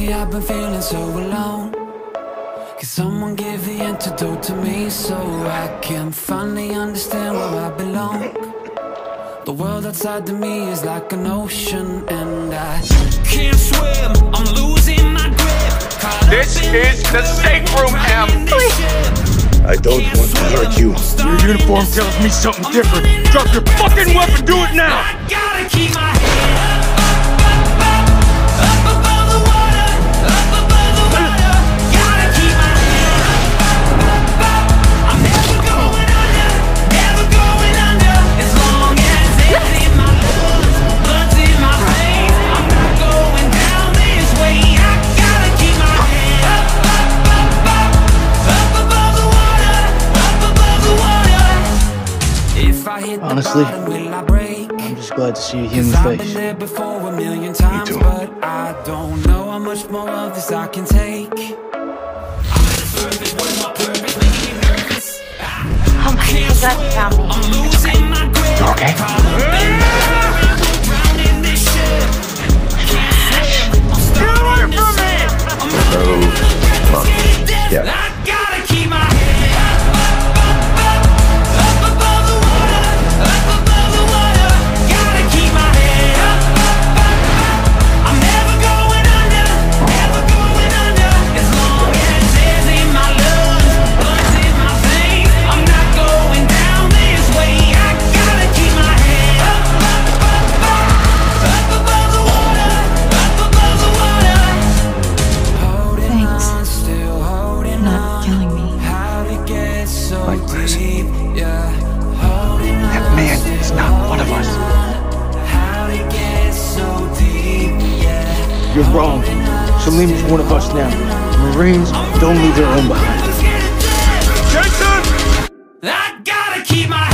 Lately I've been feeling so alone. Can someone give the antidote to me so I can finally understand where I belong? The world outside of me is like an ocean and I can't swim, I'm losing my grip. This is the safe room, Em. I don't want to hurt you. Your uniform tells me something different. Drop your fucking weapon, do it now! I gotta keep my head up above the water, up above the water. Gotta keep my head up. I'm never going under, never going under. As long as it's in my lungs, blood's in my veins, I'm not going down this way. I gotta keep my head up above the water, up above the water. If I hit Honestly, the bottom, will I break? I'm just glad to see a human I've been face. there before a million times, too. but I don't know how much more of this I can take. Oh my God, you found me. I'm losing my grip. You okay? Drowning this ship. Get away from me! Oh, fuck. Yeah. I gotta keep my head up above the water, up above the water. Gotta keep my head up. I'm never going under, never going under. As long as air's in my lungs, blood's in my veins, I'm not going down this way. I gotta keep my head up above the water, up above the water. Holding Thanks. on, still holding Not on. killing me. How'd it get so Like this. deep? Yeah, holding That on, man is still not one of us. how'd it get so deep? Yeah. You're wrong. Salim's one of us now. Marines don't leave their own behind. Jason! I gotta keep my